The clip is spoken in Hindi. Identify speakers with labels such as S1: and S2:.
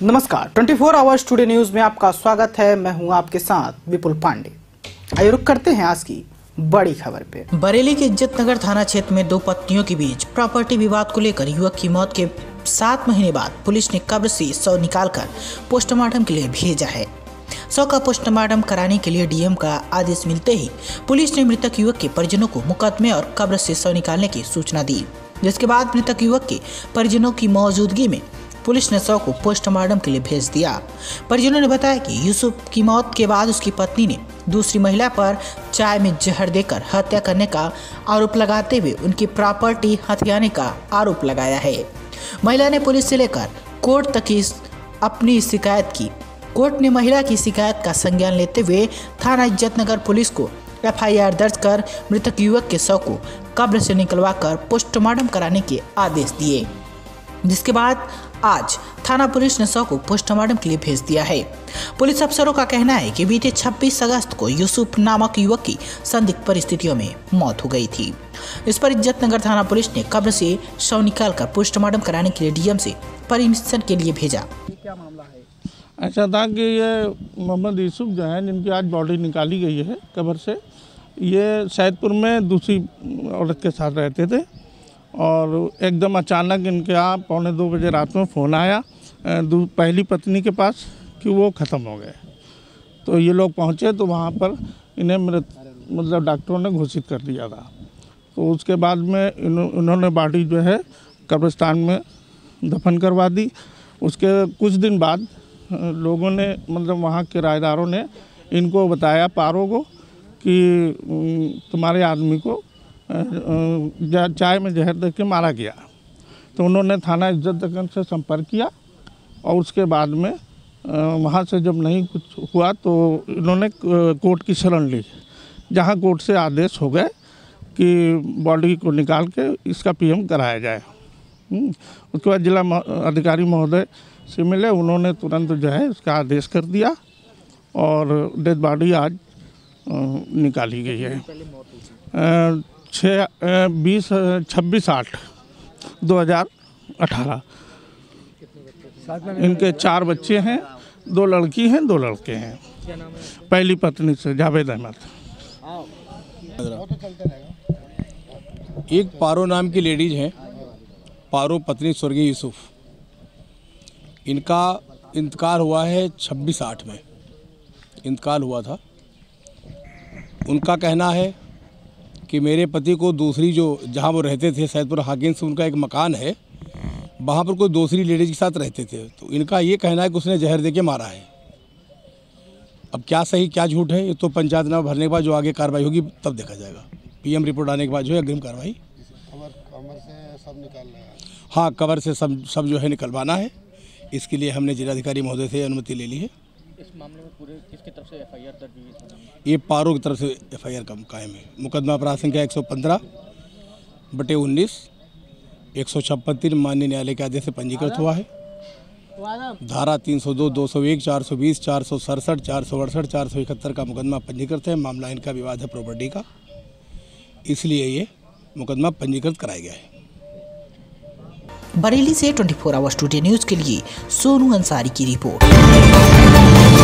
S1: नमस्कार, 24 आवर्स टुडे न्यूज में आपका स्वागत है। मैं हूं आपके साथ विपुल पांडे। आइए रुक करते हैं आज की बड़ी खबर पे।
S2: बरेली के इज्जत नगर थाना क्षेत्र में दो पत्नियों के बीच प्रॉपर्टी विवाद को लेकर युवक की मौत के 7 महीने बाद पुलिस ने कब्र से शव निकालकर पोस्टमार्टम के लिए भेजा है। शव का पोस्टमार्टम कराने के लिए डीएम का आदेश मिलते ही पुलिस ने मृतक युवक के परिजनों को मुकदमे और कब्र से शव निकालने की सूचना दी, जिसके बाद मृतक युवक के परिजनों की मौजूदगी में पुलिस ने शव को पोस्टमार्टम के लिए भेज दिया। परिजनों ने बताया कि यूसुफ की मौत के बाद उसकी पत्नी ने दूसरी महिला पर चाय में जहर देकर हत्या करने का आरोप लगाते हुए उनकी प्रॉपर्टी हथियाने का आरोप लगाया है। महिला ने पुलिस से लेकर कोर्ट तक अपनी शिकायत की। कोर्ट ने महिला की शिकायत का संज्ञान लेते हुए थाना इज्जतनगर पुलिस को एफआईआर दर्ज कर मृतक युवक के शव को कब्र से निकलवाकर पोस्टमार्टम कराने के आदेश दिए, जिसके बाद आज थाना पुलिस ने शव को पोस्टमार्टम के लिए भेज दिया है। पुलिस अफसरों का कहना है कि बीते 26 अगस्त को यूसुफ नामक युवक की संदिग्ध परिस्थितियों में मौत हो गई थी। इस पर इज्जतनगर थाना पुलिस ने कब्र से शव निकालकर पोस्टमार्टम कराने के लिए डीएम से परमिशन के लिए भेजा।
S3: क्या मामला है? ऐसा था कि ये मोहम्मद यूसुफ जो है, जिनकी आज बॉडी निकाली गई है कब्र से, ये सैदपुर में दूसरी औरत के साथ रहते थे और एकदम अचानक इनके यहाँ 1:45 बजे रात में फ़ोन आया पहली पत्नी के पास कि वो ख़त्म हो गए। तो ये लोग पहुँचे तो वहाँ पर इन्हें मतलब डॉक्टरों ने घोषित कर दिया था। तो उसके बाद में इन्होंने बॉडी जो है कब्रिस्तान में दफन करवा दी। उसके कुछ दिन बाद लोगों ने मतलब वहाँ किराएदारों ने इनको बताया, पारों को, कि तुम्हारे आदमी को चाय में जहर दे के मारा गया। तो उन्होंने थाना इज्जतनगर से संपर्क किया और उसके बाद में वहाँ से जब नहीं कुछ हुआ तो इन्होंने कोर्ट की शरण ली, जहाँ कोर्ट से आदेश हो गए कि बॉडी को निकाल के इसका पीएम कराया जाए। उसके बाद जिला अधिकारी महोदय से मिले, उन्होंने तुरंत जो है इसका आदेश कर दिया और डेड बॉडी आज निकाली गई है। 26/8/2018। इनके 4 बच्चे हैं, 2 लड़की हैं, 2 लड़के हैं। पहली पत्नी से जावेद अहमद।
S4: एक पारो नाम की लेडीज हैं, पारो पत्नी स्वर्गीय यूसुफ। इनका इंतकाल हुआ है 26/8 में इंतकाल हुआ था। उनका कहना है कि मेरे पति को दूसरी जो जहाँ वो रहते थे सैदपुर हाकिम से, उनका एक मकान है, वहाँ पर कोई दूसरी लेडीज के साथ रहते थे। तो इनका ये कहना है कि उसने जहर देके मारा है। अब क्या सही क्या झूठ है, ये तो पंचायतनामा भरने के बाद जो आगे कार्रवाई होगी तब देखा जाएगा। पीएम रिपोर्ट आने के बाद जो है अग्रिम कार्रवाई।
S5: कवर से सब निकालना है?
S4: हाँ, कवर से सब जो है निकलवाना है। इसके लिए हमने जिलाधिकारी महोदय से अनुमति ले ली है।
S6: इस मामले में पूरे किसकी तरफ से एफआईआर दर्ज हुई है?
S4: ये पारो की तरफ से एफआईआर का कायम है। मुकदमा अपराध संख्या 115/19 156 माननीय न्यायालय के आदेश से पंजीकृत हुआ है। धारा 302, 201, 420, 467, 468, 471 का मुकदमा पंजीकृत है। मामला इनका विवाद है प्रॉपर्टी का, इसलिए ये मुकदमा पंजीकृत कराया गया है।
S2: बरेली से 24 आवर्स टुडे न्यूज के लिए सोनू अंसारी की रिपोर्ट।